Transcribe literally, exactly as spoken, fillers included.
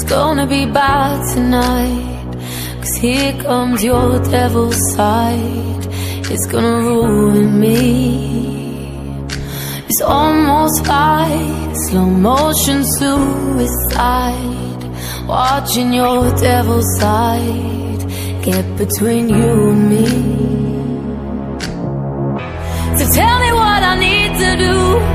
gonna be bad tonight, 'cause here comes your devil's side. It's gonna ruin me. It's almost like slow motion suicide, watching your devil's side get between you and me. So tell me what I need to do